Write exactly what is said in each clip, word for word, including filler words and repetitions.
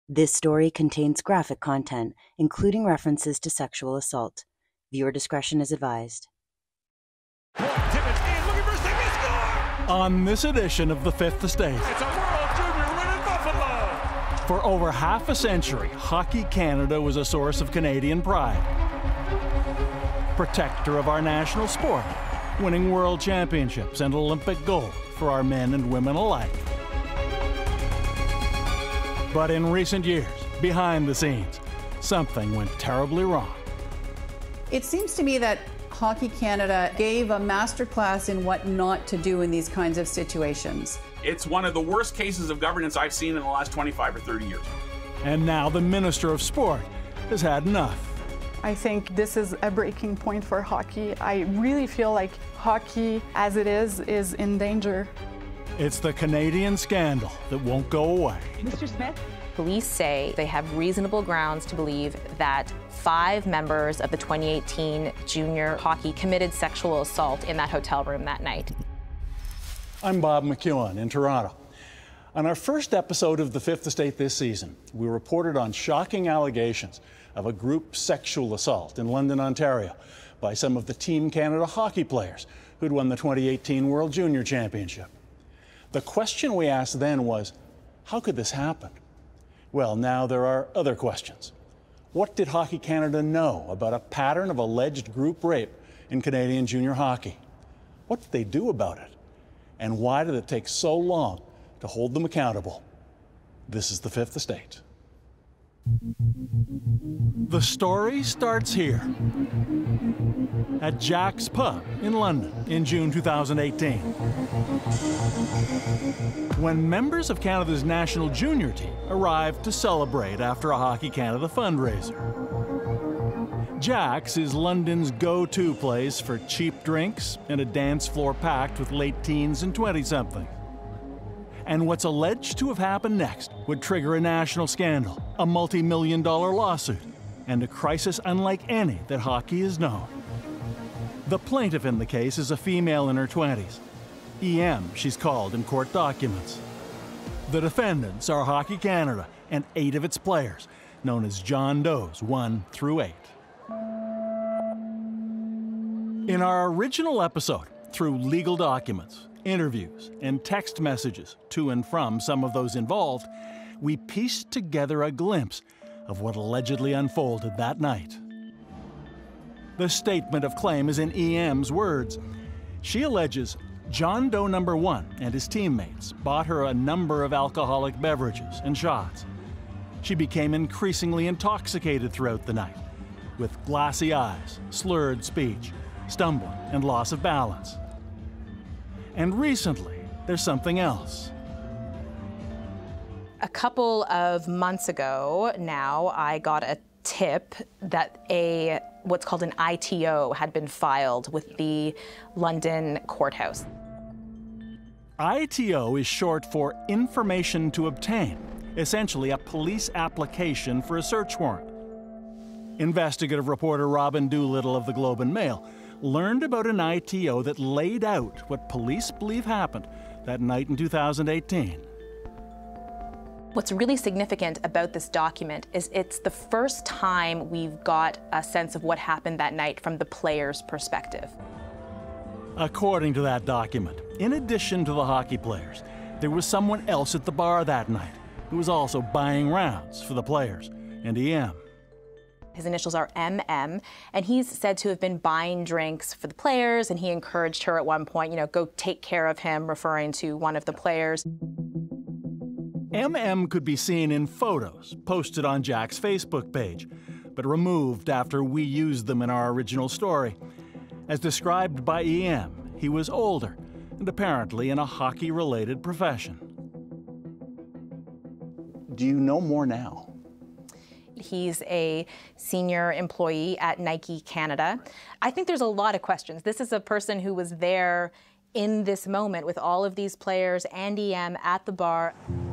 This story contains graphic content, including references to sexual assault. Viewer discretion is advised. On this edition of the Fifth Estate, it's a World Junior win in Buffalo. For over half a century, Hockey Canada was a source of Canadian pride. Protector of our national sport, winning world championships and Olympic gold for our men and women alike. But in recent years, behind the scenes, something went terribly wrong. It seems to me that Hockey Canada gave a masterclass in what not to do in these kinds of situations. It's one of the worst cases of governance I've seen in the last twenty-five or thirty years. And now the Minister of Sport has had enough. I think this is a breaking point for hockey. I really feel like hockey, as it is, is in danger. It's the Canadian scandal that won't go away. Mister Smith? Police say they have reasonable grounds to believe that five members of the twenty eighteen junior hockey committed sexual assault in that hotel room that night. I'm Bob McEown in Toronto. On our first episode of The Fifth Estate this season, we reported on shocking allegations of a group sexual assault in London, Ontario, by some of the Team Canada hockey players who'd won the twenty eighteen World Junior Championship. The question we asked then was, how could this happen? Well, now there are other questions. What did Hockey Canada know about a pattern of alleged group rape in Canadian junior hockey? What did they do about it? And why did it take so long to hold them accountable? This is The Fifth Estate. The story starts here, at Jack's Pub in London in June two thousand eighteen. When members of Canada's national junior team arrived to celebrate after a Hockey Canada fundraiser. Jack's is London's go-to place for cheap drinks and a dance floor packed with late teens and twenty-somethings. And what's alleged to have happened next would trigger a national scandal, a multi-million dollar lawsuit, and a crisis unlike any that hockey has known. The plaintiff in the case is a female in her twenties. E M, she's called in court documents. The defendants are Hockey Canada and eight of its players, known as John Does one through eight. In our original episode, through legal documents, interviews, and text messages to and from some of those involved, we pieced together a glimpse of what allegedly unfolded that night. The statement of claim is in E M's words. She alleges John Doe number one and his teammates bought her a number of alcoholic beverages and shots. She became increasingly intoxicated throughout the night, with glassy eyes, slurred speech, stumbling, and loss of balance. And recently, there's something else. A couple of months ago now, I got a tip that a what's called an I T O had been filed with the London courthouse. I T O is short for Information to Obtain, essentially a police application for a search warrant. Investigative reporter Robin Doolittle of the Globe and Mail learned about an I T O that laid out what police believe happened that night in two thousand eighteen. What's really significant about this document is it's the first time we've got a sense of what happened that night from the player's perspective. According to that document, in addition to the hockey players, there was someone else at the bar that night who was also buying rounds for the players and E M. His initials are M M, and he's said to have been buying drinks for the players, and he encouraged her at one point, you know, go take care of him, referring to one of the players. M M could be seen in photos posted on Jack's Facebook page, but removed after we used them in our original story. As described by E M, he was older and apparently in a hockey-related profession. Do you know more now? He's a senior employee at Nike Canada. I think there's a lot of questions. This is a person who was there in this moment with all of these players and E M at the bar.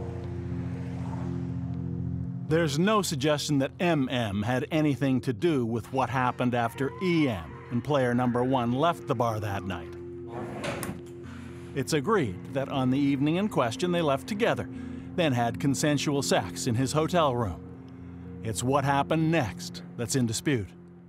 There's no suggestion that M M had anything to do with what happened after E M and player number one left the bar that night. It's agreed that on the evening in question they left together, then had consensual sex in his hotel room. It's what happened next that's in dispute.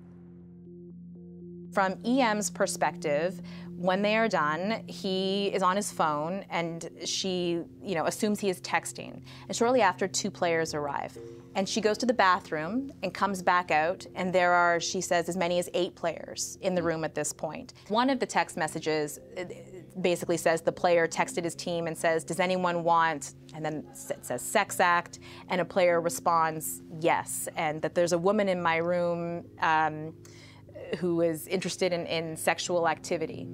From E M's perspective, when they are done, he is on his phone and she, you know, assumes he is texting. And shortly after, two players arrive. And she goes to the bathroom and comes back out, and there are, she says, as many as eight players in the room at this point. One of the text messages basically says the player texted his team and says, "Does anyone want," and then it says sex act, and a player responds, "Yes," and that there's a woman in my room um, who is interested in, in sexual activity.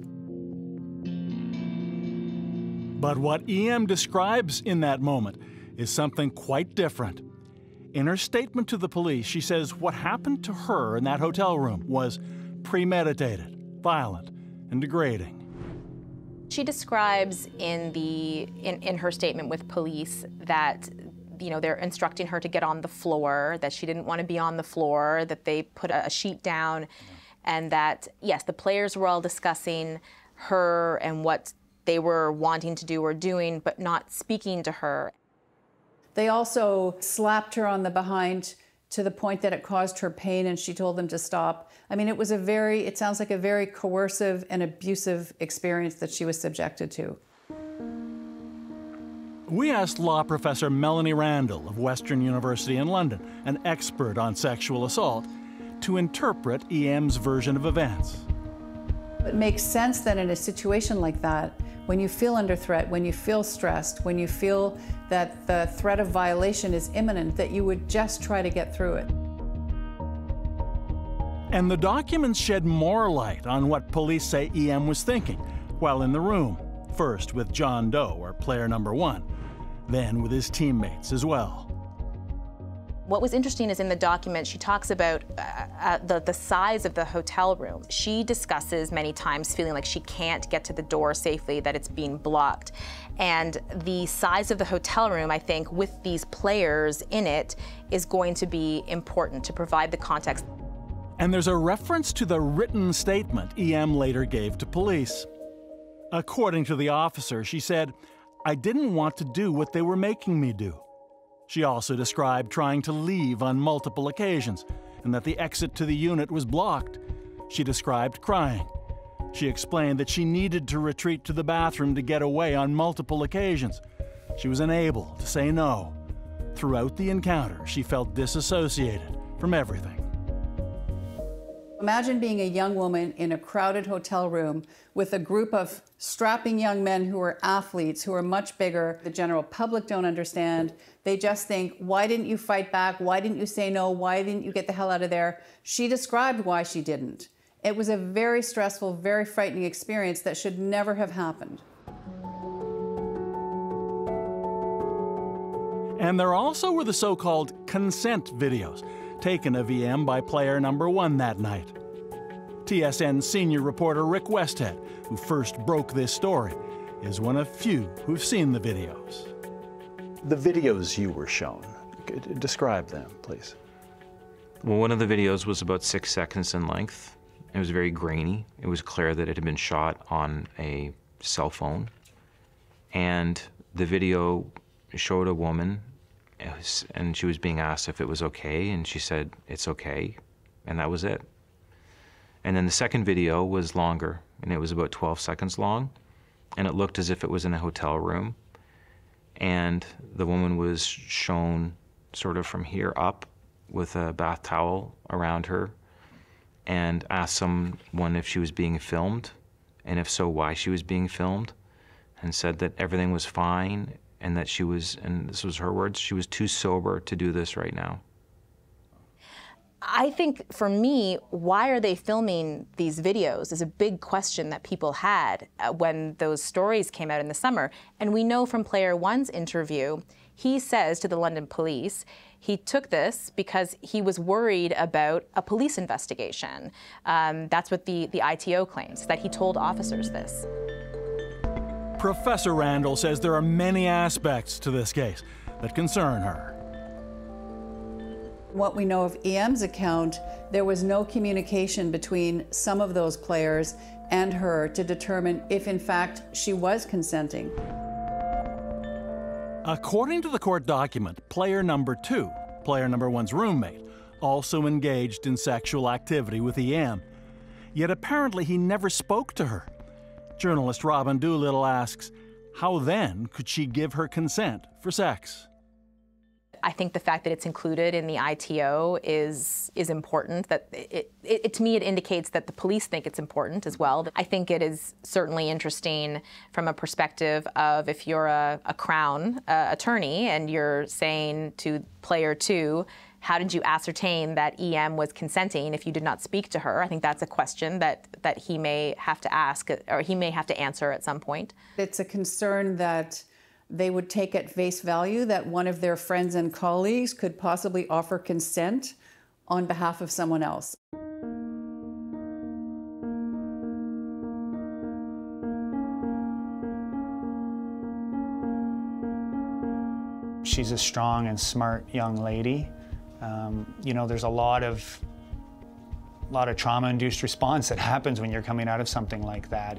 But what E M describes in that moment is something quite different. In her statement to the police, she says what happened to her in that hotel room was premeditated, violent, and degrading. She describes in, the, in, in her statement with police that, you know, they're instructing her to get on the floor, that she didn't want to be on the floor, that they put a, a sheet down, and that, yes, the players were all discussing her and what they were wanting to do or doing, but not speaking to her. They also slapped her on the behind to the point that it caused her pain, and she told them to stop. I mean, it was a very, it sounds like a very coercive and abusive experience that she was subjected to. We asked law professor Melanie Randall of Western University in London, an expert on sexual assault, to interpret E M's version of events. It makes sense that in a situation like that, when you feel under threat, when you feel stressed, when you feel that the threat of violation is imminent, that you would just try to get through it. And the documents shed more light on what police say E M was thinking while in the room, first with John Doe, or player number one, then with his teammates as well. What was interesting is in the document, she talks about uh, uh, the, the size of the hotel room. She discusses many times feeling like she can't get to the door safely, that it's being blocked. And the size of the hotel room, I think, with these players in it, is going to be important to provide the context. And there's a reference to the written statement E M later gave to police. According to the officer, she said, "I didn't want to do what they were making me do." She also described trying to leave on multiple occasions and that the exit to the unit was blocked. She described crying. She explained that she needed to retreat to the bathroom to get away on multiple occasions. She was unable to say no. Throughout the encounter, she felt disassociated from everything. Imagine being a young woman in a crowded hotel room with a group of strapping young men who are athletes, who are much bigger. The general public don't understand. They just think, why didn't you fight back? Why didn't you say no? Why didn't you get the hell out of there? She described why she didn't. It was a very stressful, very frightening experience that should never have happened. And there also were the so-called consent videos taken of E M by player number one that night. T S N senior reporter Rick Westhead, who first broke this story, is one of few who've seen the videos. The videos you were shown, describe them, please. Well, one of the videos was about six seconds in length. It was very grainy. It was clear that it had been shot on a cell phone. And the video showed a woman, and she was being asked if it was okay, and she said, "It's okay," and that was it. And then the second video was longer, and it was about twelve seconds long, and it looked as if it was in a hotel room. And the woman was shown sort of from here up with a bath towel around her, and asked someone if she was being filmed, and if so, why she was being filmed, and said that everything was fine, and that she was, and this was her words, she was too sober to do this right now. I think for me, why are they filming these videos is a big question that people had when those stories came out in the summer. And we know from player one's interview, he says to the London police, he took this because he was worried about a police investigation. Um, that's what the, the I T O claims, that he told officers this. Professor Randall says there are many aspects to this case that concern her. What we know of E M's account, there was no communication between some of those players and her to determine if in fact she was consenting. According to the court document, player number two, player number one's roommate, also engaged in sexual activity with E M. Yet apparently he never spoke to her. Journalist Robin Doolittle asks, how then could she give her consent for sex? I think the fact that it's included in the I T O is is important. That it, it, it to me it indicates that the police think it's important as well. I think it is certainly interesting from a perspective of if you're a, a Crown uh, attorney and you're saying to player two, how did you ascertain that E M was consenting if you did not speak to her? I think that's a question that that he may have to ask, or he may have to answer at some point. It's a concern that they would take at face value that one of their friends and colleagues could possibly offer consent on behalf of someone else. She's a strong and smart young lady. Um, you know, there's a lot of, lot of trauma-induced response that happens when you're coming out of something like that.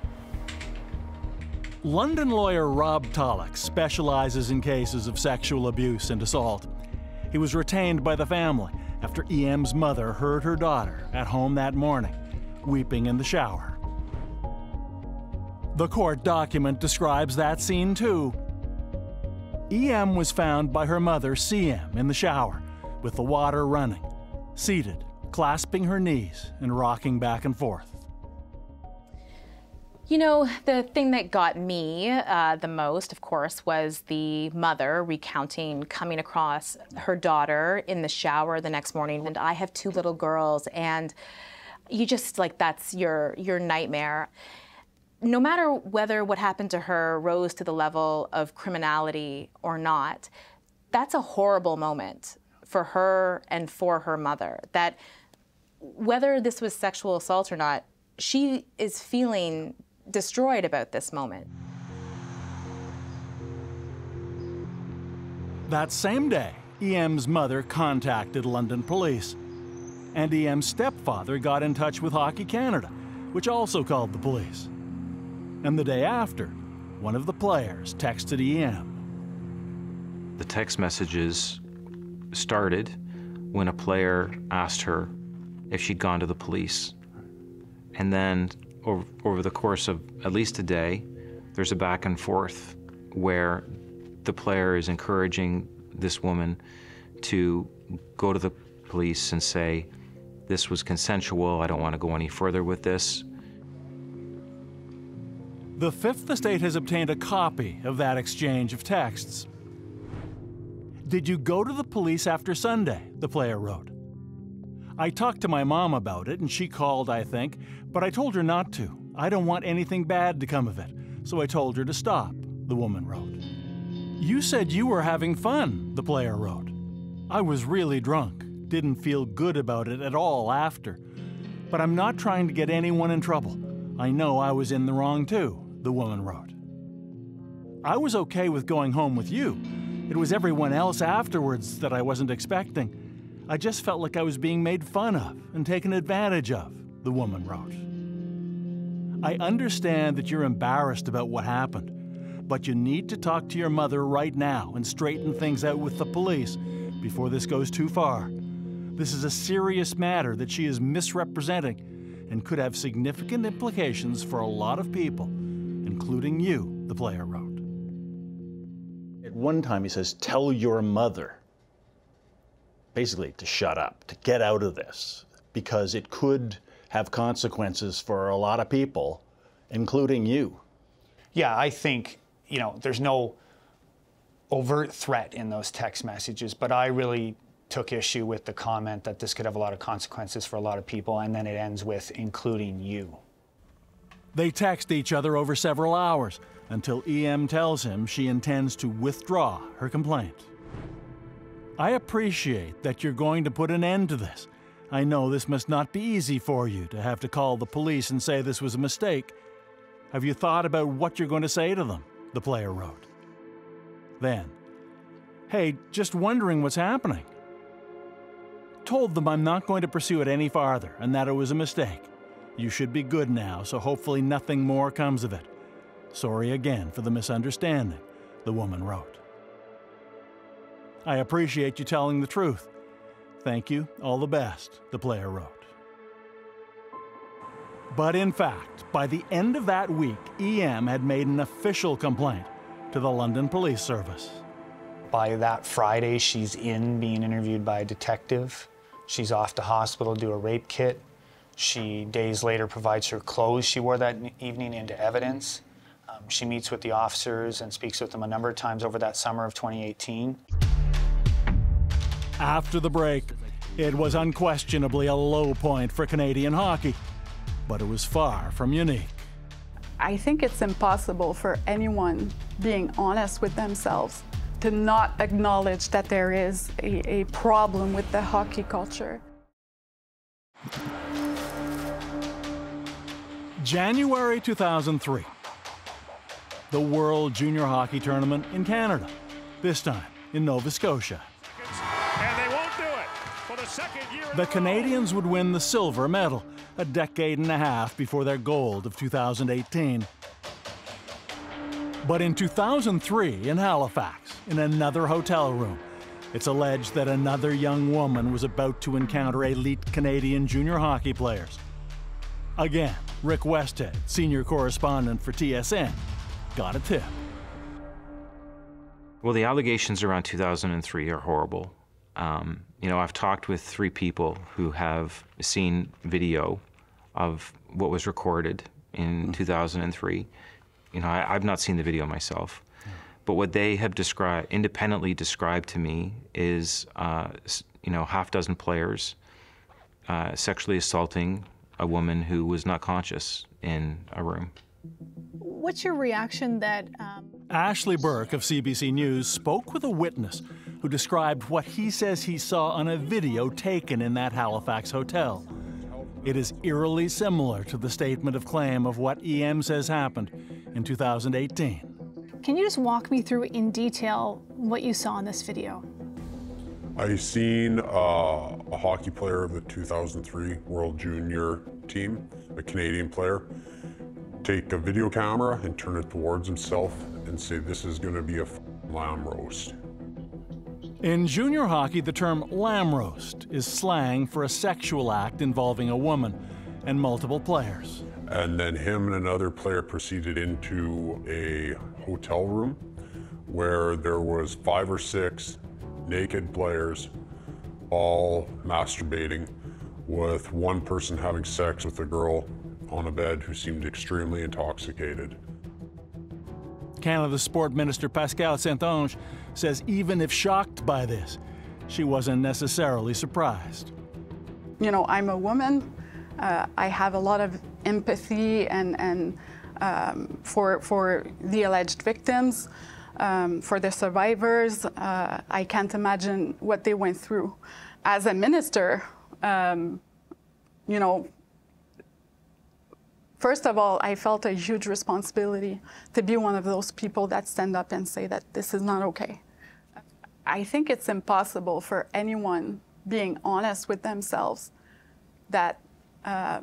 London lawyer Rob Tulloch specializes in cases of sexual abuse and assault. He was retained by the family after E M's mother heard her daughter at home that morning, weeping in the shower. The court document describes that scene too. E M was found by her mother, C M, in the shower, with the water running, seated, clasping her knees and rocking back and forth. You know, the thing that got me uh, the most, of course, was the mother recounting coming across her daughter in the shower the next morning. And I have two little girls, and you just, like, that's your, your nightmare. No matter whether what happened to her rose to the level of criminality or not, that's a horrible moment for her and for her mother. That whether this was sexual assault or not, she is feeling destroyed about this moment. That same day, E M's mother contacted London police, and E M's stepfather got in touch with Hockey Canada, which also called the police. And the day after, one of the players texted E M. The text messages started when a player asked her if she'd gone to the police. And then over, over the course of at least a day, there's a back and forth where the player is encouraging this woman to go to the police and say, this was consensual, I don't want to go any further with this. The Fifth Estate has obtained a copy of that exchange of texts. Did you go to the police after Sunday? The player wrote. I talked to my mom about it, and she called, I think, but I told her not to. I don't want anything bad to come of it, so I told her to stop, the woman wrote. You said you were having fun, the player wrote. I was really drunk, didn't feel good about it at all after, but I'm not trying to get anyone in trouble. I know I was in the wrong too, the woman wrote. I was okay with going home with you. It was everyone else afterwards that I wasn't expecting. I just felt like I was being made fun of and taken advantage of, the woman wrote. I understand that you're embarrassed about what happened, but you need to talk to your mother right now and straighten things out with the police before this goes too far. This is a serious matter that she is misrepresenting and could have significant implications for a lot of people, including you, the player wrote. At one time he says, tell your mother. Basically, to shut up, to get out of this, because it could have consequences for a lot of people, including you. Yeah, I think, you know, there's no overt threat in those text messages, but I really took issue with the comment that this could have a lot of consequences for a lot of people, and then it ends with, including you. They text each other over several hours until E M tells him she intends to withdraw her complaint. I appreciate that you're going to put an end to this. I know this must not be easy for you to have to call the police and say this was a mistake. Have you thought about what you're going to say to them? The player wrote. Then, hey, just wondering what's happening. Told them I'm not going to pursue it any farther and that it was a mistake. You should be good now, so hopefully nothing more comes of it. Sorry again for the misunderstanding, the woman wrote. I appreciate you telling the truth. Thank you, all the best, the player wrote. But in fact, by the end of that week, E M had made an official complaint to the London Police Service. By that Friday, she's in being interviewed by a detective. She's off to hospital to do a rape kit. She, days later, provides her clothes she wore that evening into evidence. Um, she meets with the officers and speaks with them a number of times over that summer of twenty eighteen. After the break, it was unquestionably a low point for Canadian hockey, but it was far from unique. I think it's impossible for anyone being honest with themselves to not acknowledge that there is a, a problem with the hockey culture. January two thousand three, the World Junior Hockey Tournament in Canada, this time in Nova Scotia. And they won't do it for the second year. The Canadians would win the silver medal a decade and a half before their gold of two thousand eighteen. But in two thousand three, in Halifax, in another hotel room, it's alleged that another young woman was about to encounter elite Canadian junior hockey players. Again, Rick Westhead, senior correspondent for T S N, got a tip. Well, the allegations around two thousand three are horrible. Um, you know, I've talked with three people who have seen video of what was recorded in mm. two thousand three. You know, I, I've not seen the video myself, mm. but what they have described, independently described to me, is, uh, you know, half dozen players uh, sexually assaulting a woman who was not conscious in a room. What's your reaction that... Um... Ashley Burke of C B C News spoke with a witness who described what he says he saw on a video taken in that Halifax hotel. It is eerily similar to the statement of claim of what E M says happened in two thousand eighteen. Can you just walk me through in detail what you saw in this video? I seen uh, a hockey player of the two thousand three World Junior team, a Canadian player, take a video camera and turn it towards himself and say, "This is going to be a lamb roast." In junior hockey, the term lamb roast is slang for a sexual act involving a woman and multiple players. And then him and another player proceeded into a hotel room where there was five or six naked players all masturbating, with one person having sex with a girl on a bed who seemed extremely intoxicated. Canada's Sport Minister Pascale Saint-Onge says even if shocked by this, she wasn't necessarily surprised. You know, I'm a woman. Uh, I have a lot of empathy and, and um, for, for the alleged victims, um, for the survivors. Uh, I can't imagine what they went through. As a minister, um, you know, first of all, I felt a huge responsibility to be one of those people that stand up and say that this is not okay. I think it's impossible for anyone being honest with themselves that uh,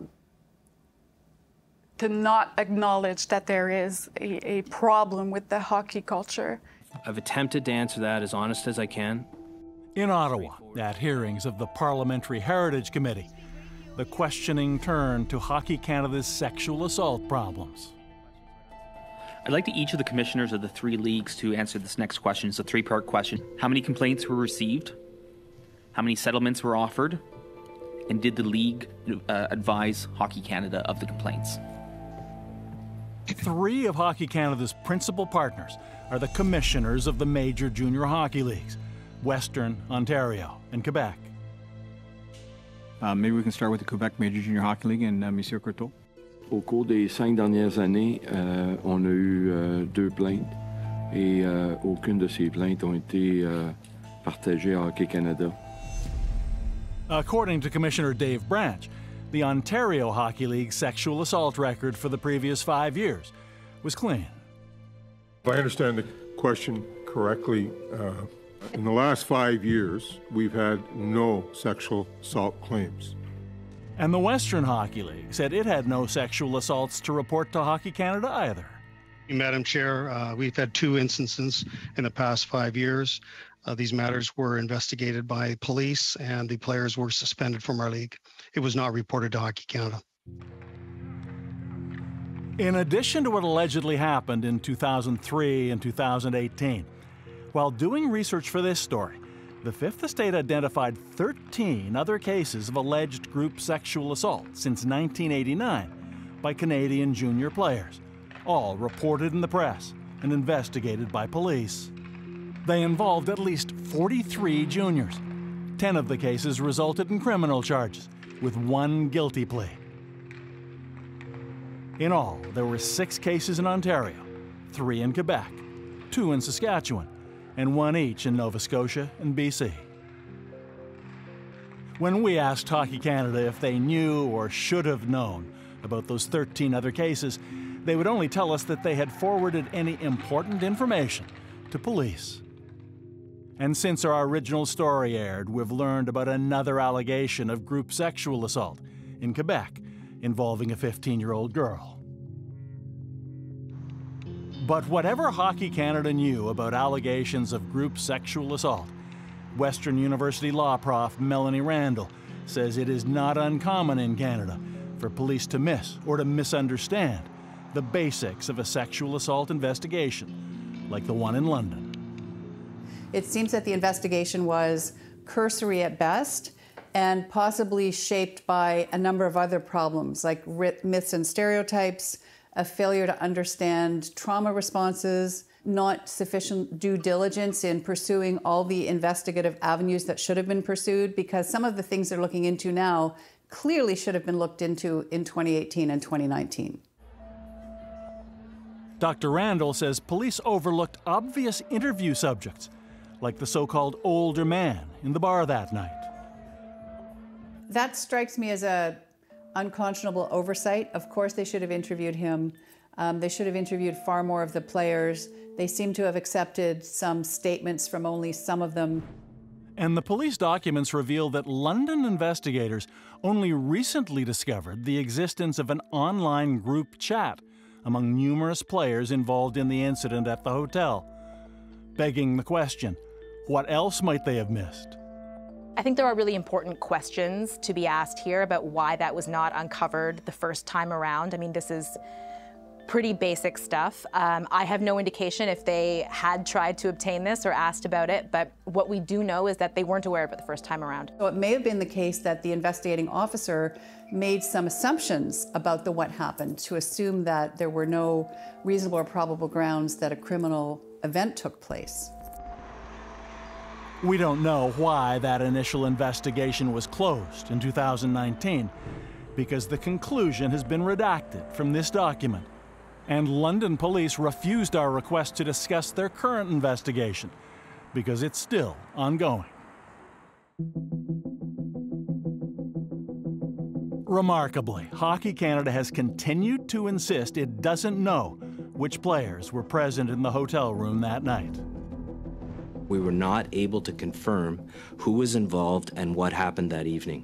to not acknowledge that there is a, a problem with the hockey culture. I've attempted to answer that as honest as I can. In Ottawa, at hearings of the Parliamentary Heritage Committee, the questioning turned to Hockey Canada's sexual assault problems. I'd like to each of the commissioners of the three leagues to answer this next question. It's a three-part question. How many complaints were received? How many settlements were offered? And did the league uh, advise Hockey Canada of the complaints? Three of Hockey Canada's principal partners are the commissioners of the major junior hockey leagues, Western Ontario and Quebec. Uh, maybe we can start with the Quebec Major Junior Hockey League and uh, Monsieur Courteau. Au cours des cinq dernières années, euh, on a eu euh, deux plaintes et euh, aucune de ces plaintes ont été euh, partagées à Hockey Canada. According to Commissioner Dave Branch, the Ontario Hockey League's sexual assault record for the previous five years was clean. If I understand the question correctly, uh, in the last five years, we've had no sexual assault claims. And the Western Hockey League said it had no sexual assaults to report to Hockey Canada either. Madam Chair, uh, we've had two instances in the past five years. Uh, these matters were investigated by police, and the players were suspended from our league. It was not reported to Hockey Canada. In addition to what allegedly happened in two thousand three and two thousand eighteen, while doing research for this story, the Fifth Estate identified thirteen other cases of alleged group sexual assault since nineteen eighty-nine by Canadian junior players, all reported in the press and investigated by police. They involved at least forty-three juniors. Ten of the cases resulted in criminal charges, with one guilty plea. In all, there were six cases in Ontario, three in Quebec, two in Saskatchewan, and one each in Nova Scotia and B C. When we asked Hockey Canada if they knew or should have known about those thirteen other cases, they would only tell us that they had forwarded any important information to police. And since our original story aired, we've learned about another allegation of group sexual assault in Quebec involving a fifteen-year-old girl. But whatever Hockey Canada knew about allegations of group sexual assault, Western University law prof Melanie Randall says it is not uncommon in Canada for police to miss or to misunderstand the basics of a sexual assault investigation, like the one in London. It seems that the investigation was cursory at best and possibly shaped by a number of other problems, like myths and stereotypes, a failure to understand trauma responses, not sufficient due diligence in pursuing all the investigative avenues that should have been pursued, because some of the things they're looking into now clearly should have been looked into in twenty eighteen and twenty nineteen. Doctor Randall says police overlooked obvious interview subjects, like the so-called older man in the bar that night. That strikes me as a unconscionable oversight. Of course they should have interviewed him. Um, they should have interviewed far more of the players. They seem to have accepted some statements from only some of them. And the police documents reveal that London investigators only recently discovered the existence of an online group chat among numerous players involved in the incident at the hotel, begging the question, what else might they have missed? I think there are really important questions to be asked here about why that was not uncovered the first time around. I mean, this is pretty basic stuff. Um, I have no indication if they had tried to obtain this or asked about it, but what we do know is that they weren't aware of it the first time around. So it may have been the case that the investigating officer made some assumptions about the what happened to assume that there were no reasonable or probable grounds that a criminal event took place. We don't know why that initial investigation was closed in two thousand nineteen, because the conclusion has been redacted from this document. And London police refused our request to discuss their current investigation, because it's still ongoing. Remarkably, Hockey Canada has continued to insist it doesn't know which players were present in the hotel room that night. We were not able to confirm who was involved and what happened that evening.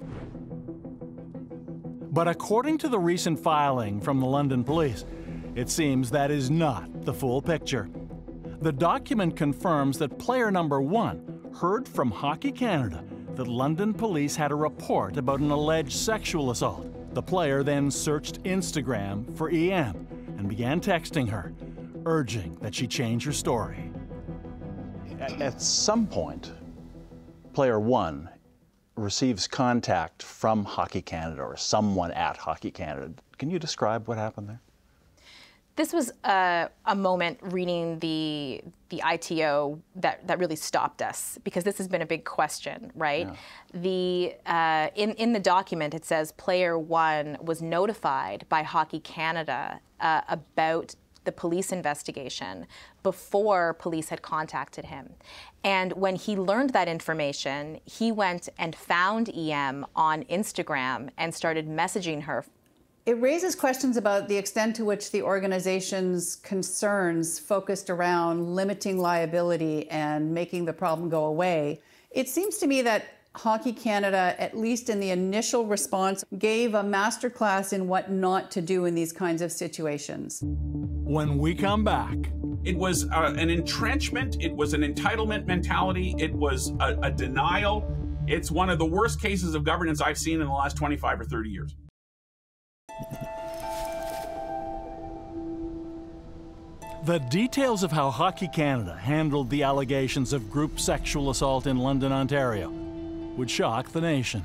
But according to the recent filing from the London police, it seems that is not the full picture. The document confirms that player number one heard from Hockey Canada that London police had a report about an alleged sexual assault. The player then searched Instagram for E M and began texting her, urging that she change her story. At some point, player one receives contact from Hockey Canada or someone at Hockey Canada. Can you describe what happened there? This was a, a moment reading the the I T O that, that really stopped us, because this has been a big question, right? Yeah. The uh, in in the document it says player one was notified by Hockey Canada uh, about the police investigation before police had contacted him. And when he learned that information, he went and found E M on Instagram and started messaging her. It raises questions about the extent to which the organization's concerns focused around limiting liability and making the problem go away. It seems to me that Hockey Canada, at least in the initial response, gave a masterclass in what not to do in these kinds of situations. When we come back, It was uh, an entrenchment. It was an entitlement mentality. It was a, a denial. It's one of the worst cases of governance I've seen in the last twenty-five or thirty years. The details of how Hockey Canada handled the allegations of group sexual assault in London, Ontario, would shock the nation.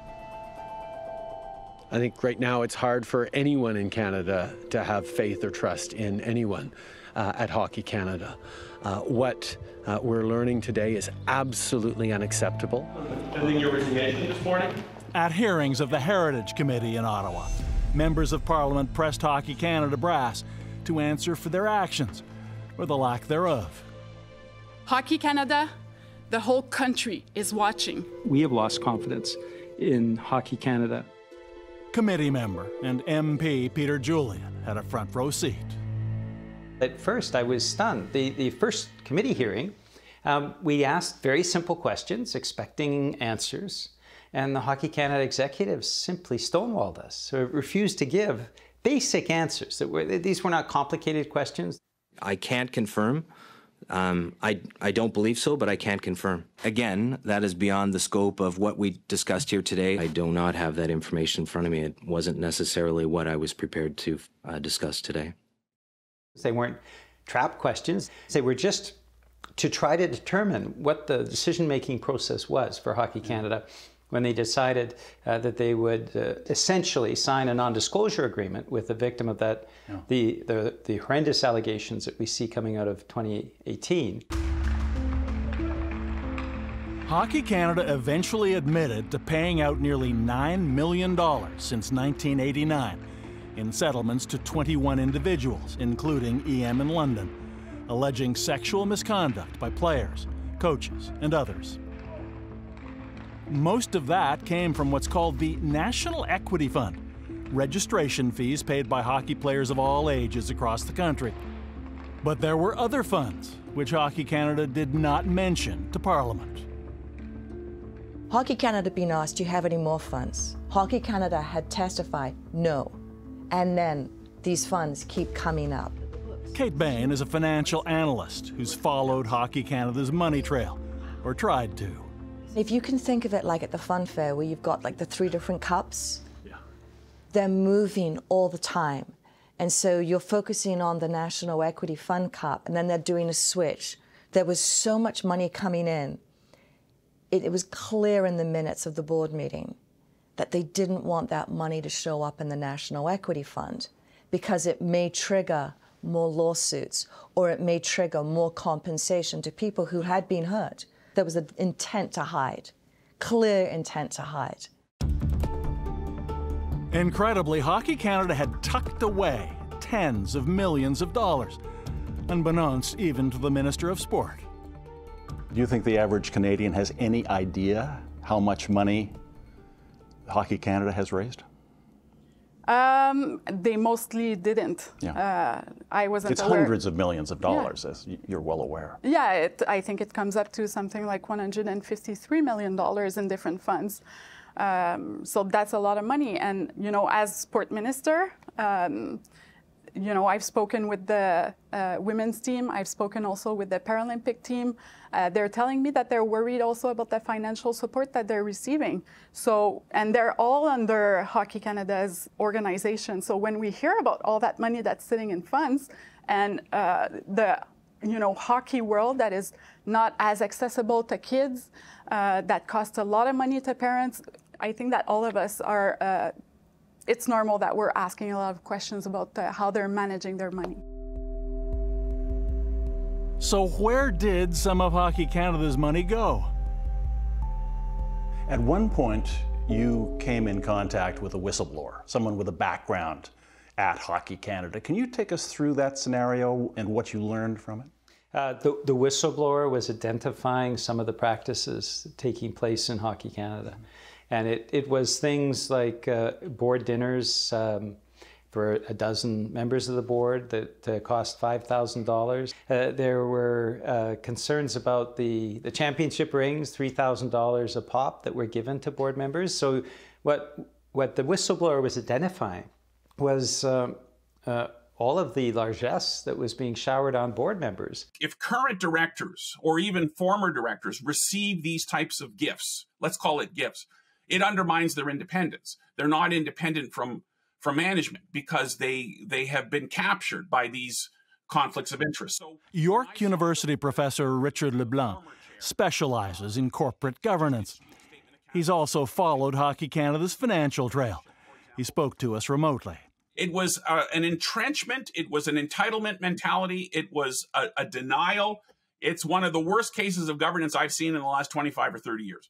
I think right now it's hard for anyone in Canada to have faith or trust in anyone uh, at Hockey Canada. Uh, what uh, we're learning today is absolutely unacceptable. Pending your resignation this morning? At hearings of the Heritage Committee in Ottawa, members of Parliament pressed Hockey Canada brass to answer for their actions, or the lack thereof. Hockey Canada, the whole country is watching. We have lost confidence in Hockey Canada. Committee member and M P Peter Julian had a front row seat. At first, I was stunned. The, the first committee hearing, um, we asked very simple questions, expecting answers, and the Hockey Canada executives simply stonewalled us, so refused to give basic answers. That were, these were not complicated questions. I can't confirm. Um, I, I don't believe so, but I can't confirm. Again, that is beyond the scope of what we discussed here today. I do not have that information in front of me. It wasn't necessarily what I was prepared to uh, discuss today. They weren't trap questions. They were just to try to determine what the decision-making process was for Hockey Canada when they decided uh, that they would uh, essentially sign a non-disclosure agreement with the victim of that, yeah. the, the, the horrendous allegations that we see coming out of twenty eighteen. Hockey Canada eventually admitted to paying out nearly nine million dollars since nineteen eighty-nine in settlements to twenty-one individuals, including E M in London, alleging sexual misconduct by players, coaches, and others. Most of that came from what's called the National Equity Fund, registration fees paid by hockey players of all ages across the country. But there were other funds, which Hockey Canada did not mention to Parliament. Hockey Canada had been asked, do you have any more funds? Hockey Canada had testified, no. And then these funds keep coming up. Kate Bain is a financial analyst who's followed Hockey Canada's money trail, or tried to. If you can think of it like at the fun fair where you've got like the three different cups, yeah. They're moving all the time. And so you're focusing on the National Equity Fund Cup, and then they're doing a switch. There was so much money coming in. It, it was clear in the minutes of the board meeting that they didn't want that money to show up in the National Equity Fund because it may trigger more lawsuits or it may trigger more compensation to people who had been hurt. There was an intent to hide, clear intent to hide. Incredibly, Hockey Canada had tucked away tens of millions of dollars, unbeknownst even to the Minister of Sport. Do you think the average Canadian has any idea how much money Hockey Canada has raised? Um, they mostly didn't. Yeah. Uh, I wasn't It's aware. hundreds of millions of dollars, Yeah. as you're well aware. Yeah, it, I think it comes up to something like one hundred fifty-three million dollars in different funds. Um, so that's a lot of money. And, you know, as sport minister, um, you know, I've spoken with the uh, women's team. I've spoken also with the Paralympic team. Uh, they're telling me that they're worried also about the financial support that they're receiving. So, and they're all under Hockey Canada's organization. So when we hear about all that money that's sitting in funds and uh, the, you know, hockey world that is not as accessible to kids, uh, that costs a lot of money to parents, I think that all of us are uh, it's normal that we're asking a lot of questions about uh, how they're managing their money. So where did some of Hockey Canada's money go? At one point, you came in contact with a whistleblower, someone with a background at Hockey Canada. Can you take us through that scenario and what you learned from it? Uh, the, the whistleblower was identifying some of the practices taking place in Hockey Canada. And it, it was things like uh, board dinners um, for a dozen members of the board that uh, cost five thousand dollars. Uh, there were uh, concerns about the, the championship rings, three thousand dollars a pop, that were given to board members. So what, what the whistleblower was identifying was uh, uh, all of the largesse that was being showered on board members. If current directors or even former directors receive these types of gifts, let's call it gifts, it undermines their independence. They're not independent from, from management because they, they have been captured by these conflicts of interest. So, York University professor Richard LeBlanc specializes in corporate governance. He's also followed Hockey Canada's financial trail. He spoke to us remotely. It was uh, an entrenchment. It was an entitlement mentality. It was a, a denial. It's one of the worst cases of governance I've seen in the last twenty-five or thirty years.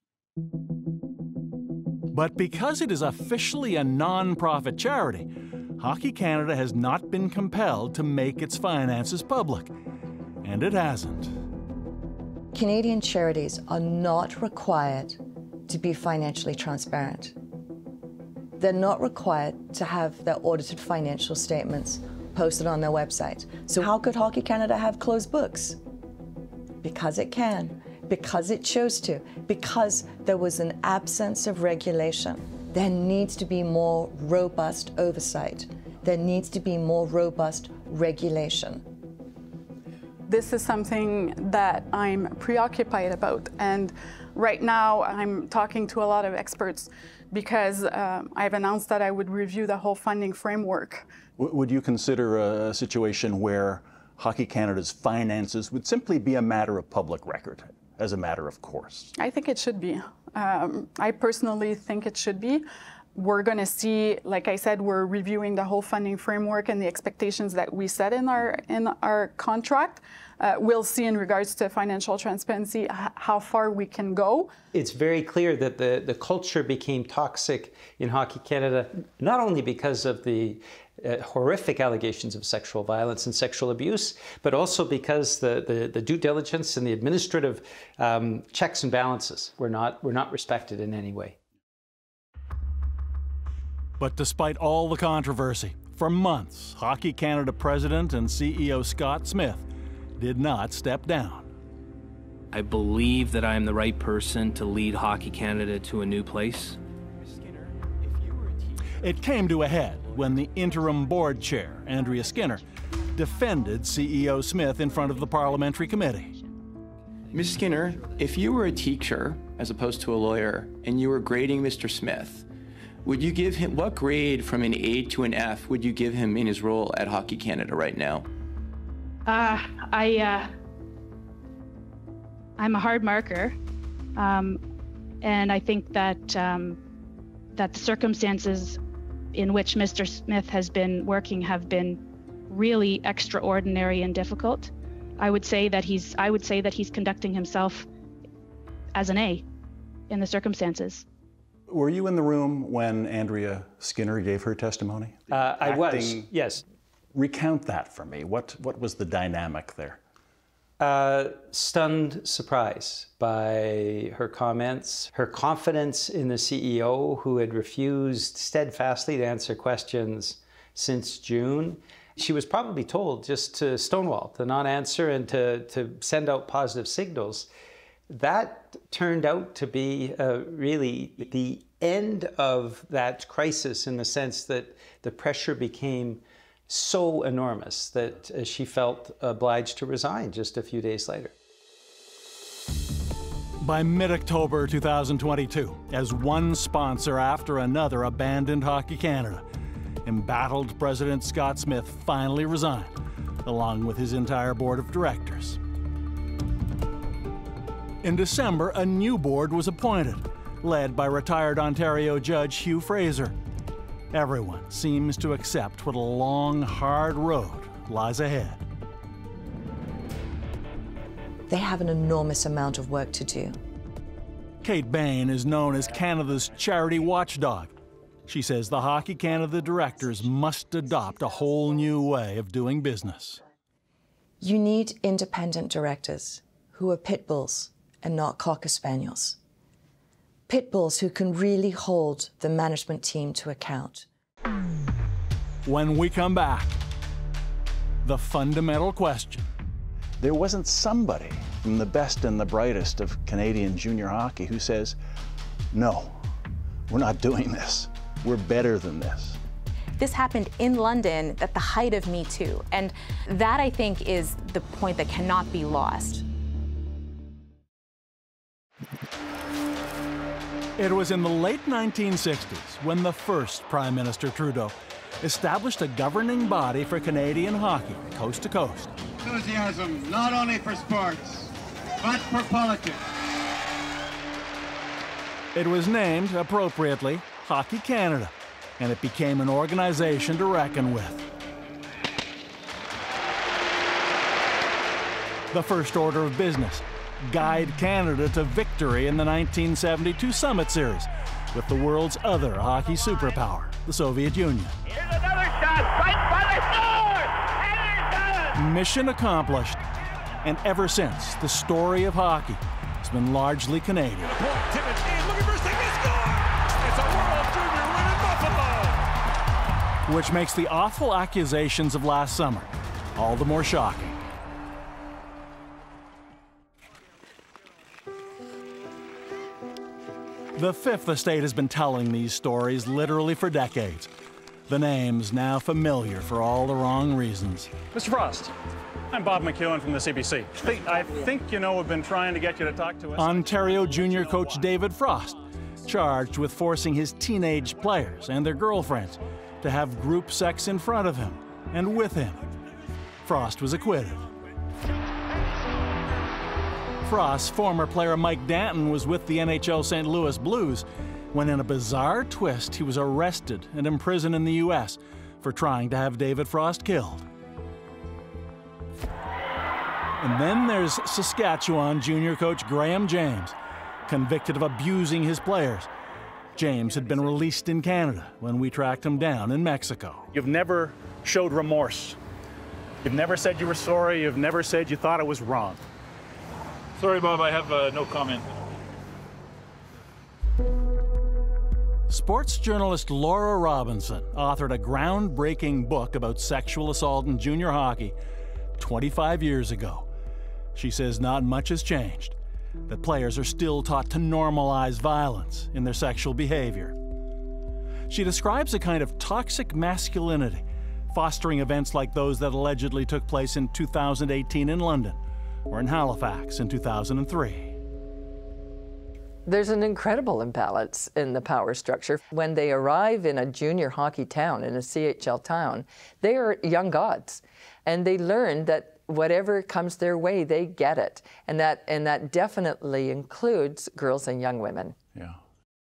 But because it is officially a non-profit charity, Hockey Canada has not been compelled to make its finances public. And it hasn't. Canadian charities are not required to be financially transparent. They're not required to have their audited financial statements posted on their website. So how could Hockey Canada have closed books? Because it can, because it chose to, because there was an absence of regulation. There needs to be more robust oversight. There needs to be more robust regulation. This is something that I'm preoccupied about, and right now I'm talking to a lot of experts because uh, I've announced that I would review the whole funding framework. W would you consider a situation where Hockey Canada's finances would simply be a matter of public record, as a matter of course? I think it should be. Um, I personally think it should be. We're going to see, like I said, we're reviewing the whole funding framework and the expectations that we set in our in our contract. Uh, we'll see in regards to financial transparency how far we can go. It's very clear that the, the culture became toxic in Hockey Canada, not only because of the uh, horrific allegations of sexual violence and sexual abuse, but also because the, the, the due diligence and the administrative um, checks and balances were not, were not respected in any way. But despite all the controversy, for months, Hockey Canada President and C E O Scott Smith did not step down. I believe that I am the right person to lead Hockey Canada to a new place. It came to a head when the interim board chair, Andrea Skinner, defended C E O Smith in front of the parliamentary committee. Miz Skinner, if you were a teacher as opposed to a lawyer and you were grading Mister Smith, would you give him, what grade from an A to an F would you give him in his role at Hockey Canada right now? Uh, I, uh, I'm a hard marker, um, and I think that, um, that the circumstances in which Mister Smith has been working have been really extraordinary and difficult. I would say that he's, I would say that he's conducting himself as an A in the circumstances. Were you in the room when Andrea Skinner gave her testimony? Uh, I was, yes. Recount that for me. What, what was the dynamic there? Uh, stunned surprise by her comments, her confidence in the C E O who had refused steadfastly to answer questions since June. She was probably told just to stonewall, to not answer and to, to send out positive signals. That turned out to be uh, really the end of that crisis in the sense that the pressure became so enormous that uh, she felt obliged to resign just a few days later. By mid-October two thousand twenty-two, as one sponsor after another abandoned Hockey Canada, embattled President Scott Smith finally resigned, along with his entire board of directors. In December, a new board was appointed, led by retired Ontario Judge Hugh Fraser. Everyone seems to accept what a long, hard road lies ahead. They have an enormous amount of work to do. Kate Bain is known as Canada's charity watchdog. She says the Hockey Canada directors must adopt a whole new way of doing business. You need independent directors who are pit bulls and not cocker spaniels. Pit bulls who can really hold the management team to account. When we come back, the fundamental question. There wasn't somebody from the best and the brightest of Canadian junior hockey who says, no, we're not doing this. We're better than this. This happened in London at the height of Me Too. And that, I think, is the point that cannot be lost. It was in the late nineteen sixties when the first Prime Minister Trudeau established a governing body for Canadian hockey, coast to coast. Enthusiasm not only for sports, but for politics. It was named, appropriately, Hockey Canada, and it became an organization to reckon with. The first order of business: guide Canada to victory in the nineteen seventy-two Summit Series with the world's other hockey superpower, the Soviet Union. Here's another shot, right by the score! Anderson! Mission accomplished. And ever since, the story of hockey has been largely Canadian. Which makes the awful accusations of last summer all the more shocking. The Fifth Estate has been telling these stories literally for decades. The name's now familiar for all the wrong reasons. Mister Frost, I'm Bob McEown from the C B C. I think you know we've been trying to get you to talk to us. Ontario junior coach David Frost, charged with forcing his teenage players and their girlfriends to have group sex in front of him and with him. Frost was acquitted. Frost's former player Mike Danton was with the N H L Saint Louis Blues when, in a bizarre twist, he was arrested and imprisoned in the U S for trying to have David Frost killed. And then there's Saskatchewan junior coach Graham James, convicted of abusing his players. James had been released in Canada when we tracked him down in Mexico. You've never showed remorse. You've never said you were sorry. You've never said you thought it was wrong. Sorry, Bob, I have uh, no comment. Sports journalist Laura Robinson authored a groundbreaking book about sexual assault in junior hockey twenty-five years ago. She says not much has changed, that players are still taught to normalize violence in their sexual behavior. She describes a kind of toxic masculinity, fostering events like those that allegedly took place in two thousand eighteen in London, or in Halifax in two thousand three. There's an incredible imbalance in the power structure. When they arrive in a junior hockey town, in a C H L town, they are young gods, and they learn that whatever comes their way, they get it. And that, and that definitely includes girls and young women. Yeah.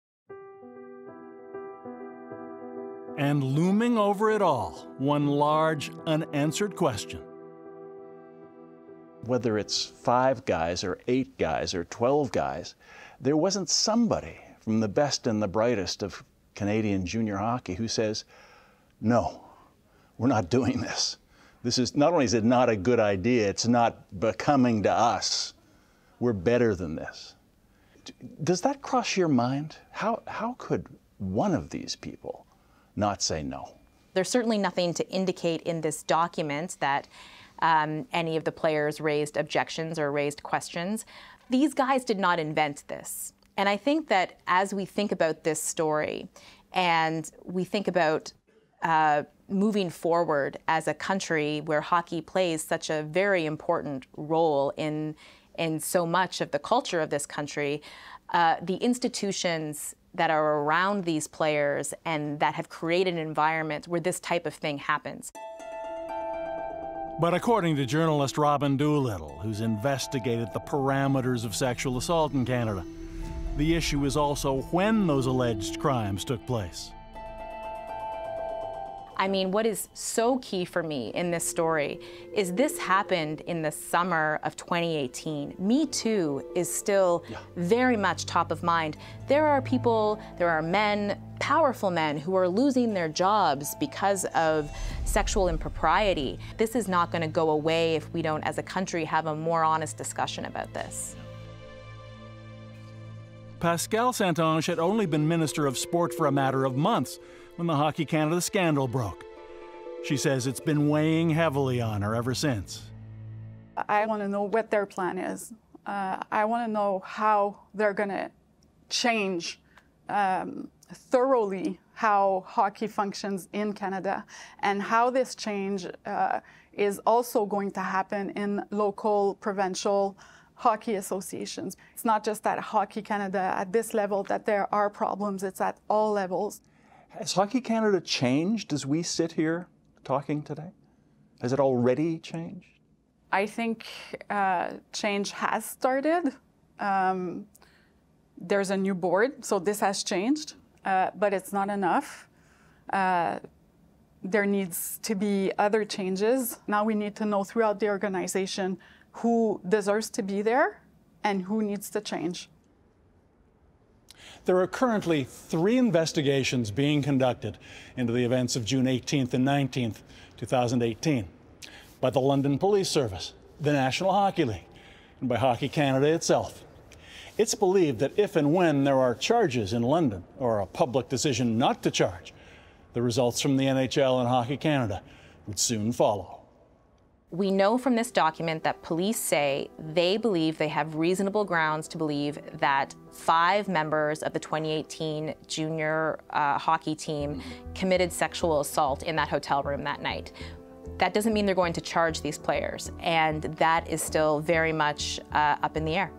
And looming over it all, one large, unanswered question. Whether it's five guys or eight guys or twelve guys, there wasn't somebody from the best and the brightest of Canadian junior hockey who says, no, we're not doing this. This is, not only is it not a good idea, it's not becoming to us. We're better than this. Does that cross your mind? How, how could one of these people not say no? There's certainly nothing to indicate in this document that um, any of the players raised objections or raised questions. These guys did not invent this. And I think that as we think about this story and we think about uh, moving forward as a country where hockey plays such a very important role in, in so much of the culture of this country, uh, the institutions that are around these players and that have created an environment where this type of thing happens. But according to journalist Robin Doolittle, who's investigated the parameters of sexual assault in Canada, the issue is also when those alleged crimes took place. I mean, what is so key for me in this story is this happened in the summer of twenty eighteen. Me Too is still yeah. very much top of mind. There are people, there are men, powerful men, who are losing their jobs because of sexual impropriety. This is not going to go away if we don't, as a country, have a more honest discussion about this. Pascale Saint-Onge had only been Minister of Sport for a matter of months when the Hockey Canada scandal broke. She says it's been weighing heavily on her ever since. I want to know what their plan is. Uh, I want to know how they're going to change um, thoroughly how hockey functions in Canada and how this change uh, is also going to happen in local, provincial hockey associations. It's not just at Hockey Canada at this level that there are problems, it's at all levels. Has Hockey Canada changed as we sit here talking today? Has it already changed? I think uh, change has started. Um, there's a new board, so this has changed, uh, but it's not enough. Uh, there needs to be other changes. Now we need to know throughout the organization who deserves to be there and who needs to change. There are currently three investigations being conducted into the events of June eighteenth and nineteenth, two thousand eighteen, by the London Police Service, the National Hockey League, and by Hockey Canada itself. It's believed that if and when there are charges in London or a public decision not to charge, the results from the N H L and Hockey Canada would soon follow. We know from this document that police say they believe they have reasonable grounds to believe that five members of the twenty eighteen junior uh, hockey team committed sexual assault in that hotel room that night. That doesn't mean they're going to charge these players, and that is still very much uh, up in the air.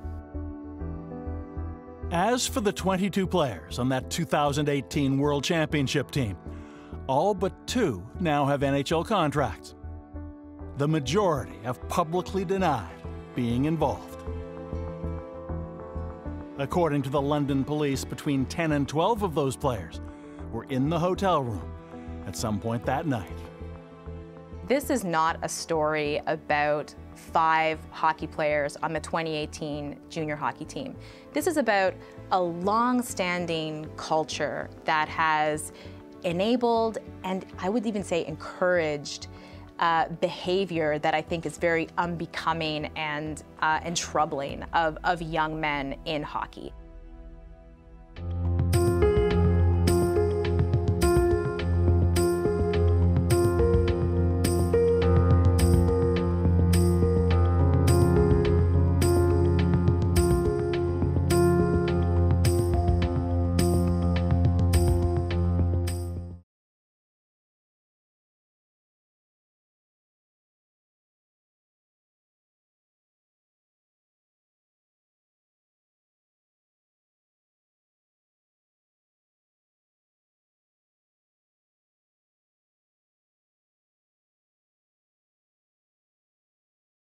As for the twenty-two players on that two thousand eighteen World Championship team, all but two now have N H L contracts. The majority have publicly denied being involved. According to the London police, between ten and twelve of those players were in the hotel room at some point that night. This is not a story about five hockey players on the twenty eighteen junior hockey team. This is about a long-standing culture that has enabled, and I would even say encouraged, Uh, behavior that I think is very unbecoming and, uh, and troubling of, of young men in hockey.